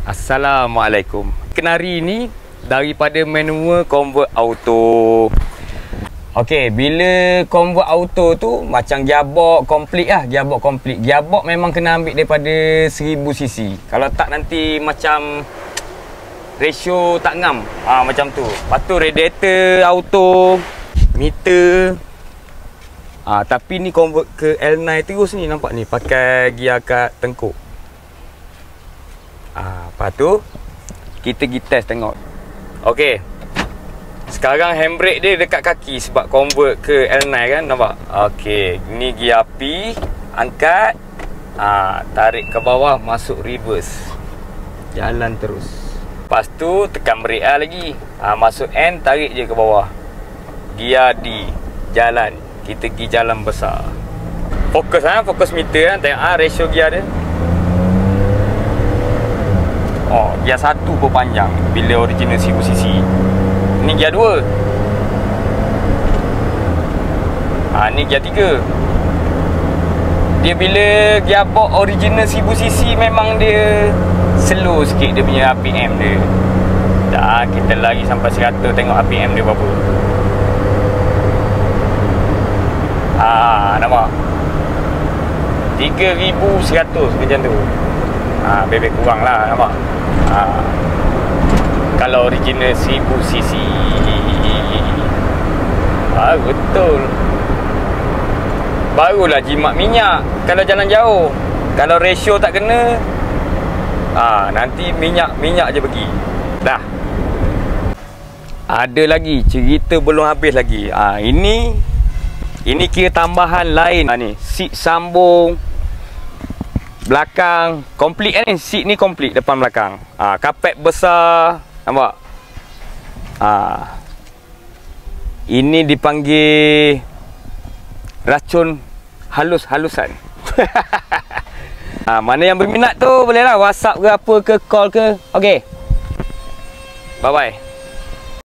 Assalamualaikum. Kenari ni daripada manual convert auto. Okey, bila convert auto tu macam gearbox komplit lah, gearbox komplit. Gearbox memang kena ambil daripada 1000cc. Kalau tak nanti macam ratio tak ngam. Macam tu. Lepas tu radiator auto, meter. Tapi ni convert ke L9 terus ni, nampak ni pakai gear kat tengkuk. Lepas tu kita pergi test tengok. Okey. Sekarang handbrake dia dekat kaki sebab convert ke L9 kan, nampak? Okey, ni gear P, angkat, tarik ke bawah, masuk reverse. Jalan terus. Lepas tu tekan brake lagi. Masuk N, tarik je ke bawah. Gear D, jalan. Kita pergi jalan besar. Fokus fokus meter tengok ratio gear dia. Gear 1 pun panjang bila original 1000cc. Ni gear 2. Ni gear 3. Dia bila gearbox original 1000cc memang dia slow sikit dia punya RPM dia. Kita lari sampai 100, tengok RPM dia berapa. Nampak 3100 macam tu. Bebek kurang lah, nampak. Kalau original 1000cc betul. Barulah jimat minyak kalau jalan jauh. Kalau ratio tak kena, nanti minyak je pergi. Dah. Ada lagi cerita belum habis lagi. Ini kira tambahan lain. Ni seat sambung belakang komplit ni. Seat ni komplit depan belakang. Kapet besar, nampak? Ini dipanggil racun halus-halusan. Mana yang berminat tu bolehlah WhatsApp ke apa ke, call ke. Okey. Bye bye.